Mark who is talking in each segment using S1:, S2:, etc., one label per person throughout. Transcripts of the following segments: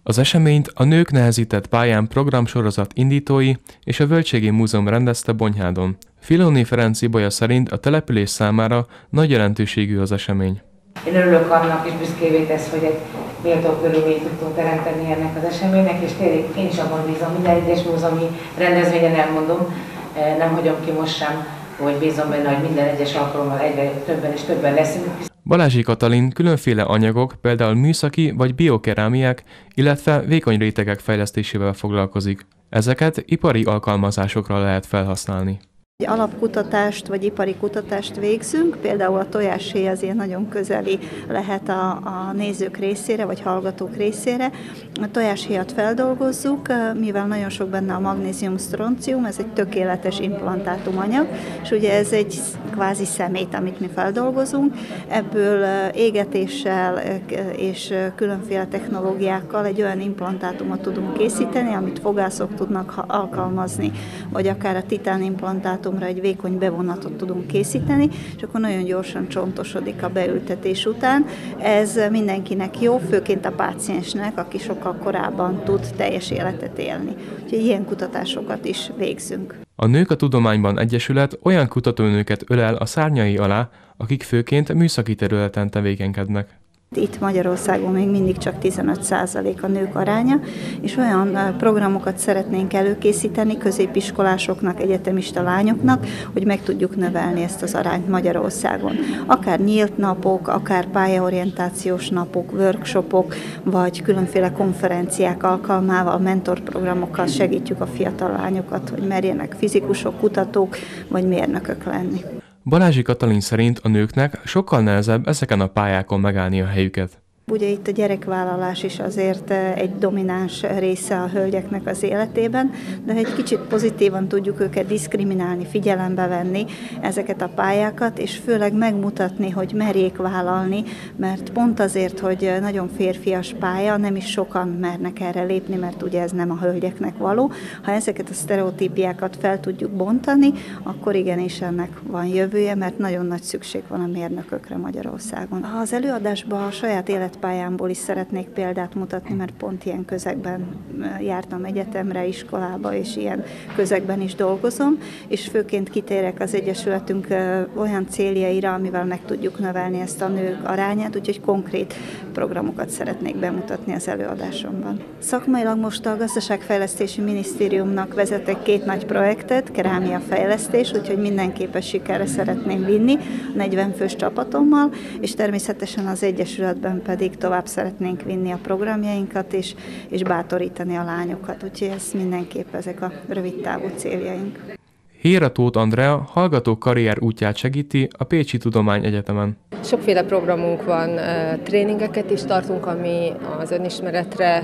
S1: Az eseményt a Nők nehezített pályán programsorozat indítói és a Völgységi Múzeum rendezte Bonyhádon. Filóni Ferenc Ibolya szerint a település számára nagy jelentőségű az esemény.
S2: Én örülök annak, és büszkévé tesz, hogy egy méltó körülményt tudtunk teremteni ennek az eseménynek, és tényleg én is abban bízom, minden egyes múzeumi rendezvényen elmondom, nem hagyom ki most sem, hogy bízom benne, hogy minden egyes alkalommal egyre többen és többen leszünk.
S1: Balázsi Katalin különféle anyagok, például műszaki vagy biokerámiák, illetve vékony rétegek fejlesztésével foglalkozik. Ezeket ipari alkalmazásokra lehet felhasználni.
S3: Egy alapkutatást vagy ipari kutatást végzünk, például a tojáshéj azért nagyon közeli lehet a nézők részére vagy hallgatók részére. A tojáshéjat feldolgozzuk, mivel nagyon sok benne a magnézium, sztroncium, ez egy tökéletes implantátumanyag, és ugye ez egy kvázi szemét, amit mi feldolgozunk. Ebből égetéssel és különféle technológiákkal egy olyan implantátumot tudunk készíteni, amit fogászok tudnak alkalmazni, vagy akár a titán implantátum egy vékony bevonatot tudunk készíteni, és akkor nagyon gyorsan csontosodik a beültetés után. Ez mindenkinek jó, főként a páciensnek, aki sokkal korábban tud teljes életet élni. Úgyhogy ilyen kutatásokat is végzünk.
S1: A Nők a Tudományban Egyesület olyan kutatónőket ölel a szárnyai alá, akik főként műszaki területen tevékenykednek.
S3: Itt Magyarországon még mindig csak 15% a nők aránya, és olyan programokat szeretnénk előkészíteni középiskolásoknak, egyetemista lányoknak, hogy meg tudjuk növelni ezt az arányt Magyarországon. Akár nyílt napok, akár pályaorientációs napok, workshopok, vagy különféle konferenciák alkalmával, mentorprogramokkal segítjük a fiatal lányokat, hogy merjenek fizikusok, kutatók vagy mérnökök lenni.
S1: Balázsi Katalin szerint a nőknek sokkal nehezebb ezeken a pályákon megállni a helyüket.
S3: Ugye itt a gyerekvállalás is azért egy domináns része a hölgyeknek az életében, de egy kicsit pozitívan tudjuk őket diszkriminálni, figyelembe venni ezeket a pályákat, és főleg megmutatni, hogy merjék vállalni, mert pont azért, hogy nagyon férfias pálya, nem is sokan mernek erre lépni, mert ugye ez nem a hölgyeknek való. Ha ezeket a sztereotípiákat fel tudjuk bontani, akkor igenis ennek van jövője, mert nagyon nagy szükség van a mérnökökre Magyarországon. Az előadásban a saját életpályámból is szeretnék példát mutatni, mert pont ilyen közegben jártam egyetemre, iskolába, és ilyen közegben is dolgozom, és főként kitérek az Egyesületünk olyan céljaira, amivel meg tudjuk növelni ezt a nők arányát, úgyhogy konkrét programokat szeretnék bemutatni az előadásomban. Szakmailag most a Gazdaságfejlesztési Minisztériumnak vezetek 2 nagy projektet, kerámiafejlesztés, úgyhogy mindenképpen sikerre szeretném vinni 40 fős csapatommal, és természetesen az Egyesületben pedig tovább szeretnénk vinni a programjainkat, és bátorítani a lányokat, úgyhogy ez mindenképp ezek a rövid távú céljaink.
S1: Héra Tóth Andrea hallgató karrier útját segíti a Pécsi Tudományegyetemen.
S4: Sokféle programunk van, tréningeket is tartunk, ami az önismeretre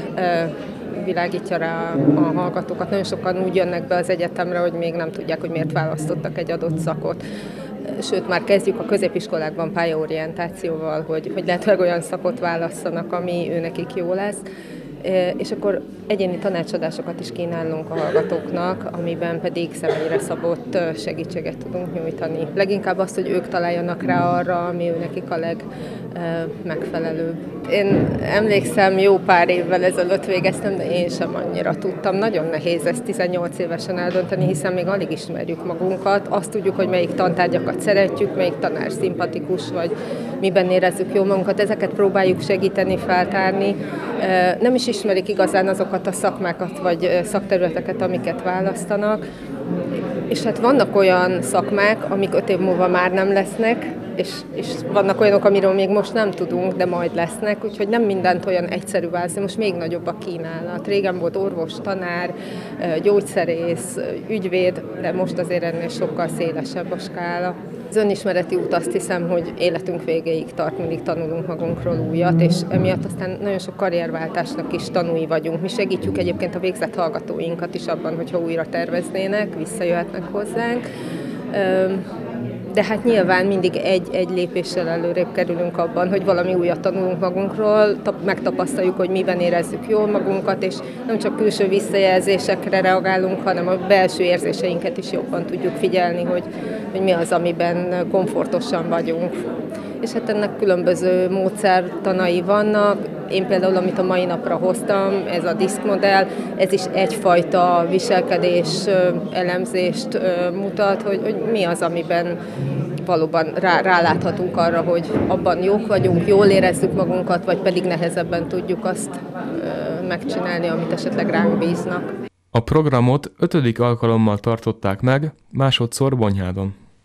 S4: világítja rá a hallgatókat. Nagyon sokan úgy jönnek be az egyetemre, hogy még nem tudják, hogy miért választottak egy adott szakot. Sőt, már kezdjük a középiskolákban pályaorientációval, hogy lehetőleg olyan szakot válasszanak, ami őnekik jó lesz. És akkor egyéni tanácsadásokat is kínálunk a hallgatóknak, amiben pedig személyre szabott segítséget tudunk nyújtani. Leginkább azt, hogy ők találjanak rá arra, ami őnekik a legmegfelelőbb. Én emlékszem, jó pár évvel ezelőtt végeztem, de én sem annyira tudtam. Nagyon nehéz ezt 18 évesen eldönteni, hiszen még alig ismerjük magunkat. Azt tudjuk, hogy melyik tantárgyakat szeretjük, melyik tanár szimpatikus, vagy miben érezzük jól magunkat. Ezeket próbáljuk segíteni, feltárni. Nem is ismerik igazán azokat a szakmákat vagy szakterületeket, amiket választanak. És hát vannak olyan szakmák, amik 5 év múlva már nem lesznek, és vannak olyanok, amiről még most nem tudunk, de majd lesznek, úgyhogy nem mindent olyan egyszerű választani, most még nagyobb a kínálat. Régen volt orvos, tanár, gyógyszerész, ügyvéd, de most azért ennél sokkal szélesebb a skála. Az önismereti út, azt hiszem, hogy életünk végéig tart, mindig tanulunk magunkról újat, és emiatt aztán nagyon sok karrierváltásnak is tanúi vagyunk. Mi segítjük egyébként a végzett hallgatóinkat is abban, hogyha újra terveznének, visszajöhetnek hozzánk. De hát nyilván mindig egy lépéssel előrébb kerülünk abban, hogy valami újat tanulunk magunkról, megtapasztaljuk, hogy miben érezzük jól magunkat, és nem csak külső visszajelzésekre reagálunk, hanem a belső érzéseinket is jobban tudjuk figyelni, hogy mi az, amiben komfortosan vagyunk. és hát ennek különböző módszertanai vannak. Én például, amit a mai napra hoztam, ez a diszkmodell, ez is egyfajta viselkedés elemzést mutat, hogy mi az, amiben valóban ráláthatunk arra, hogy abban jók vagyunk, jól érezzük magunkat, vagy pedig nehezebben tudjuk azt megcsinálni, amit esetleg ránk bíznak.
S1: A programot 5. alkalommal tartották meg, másodszor Bonyhádon.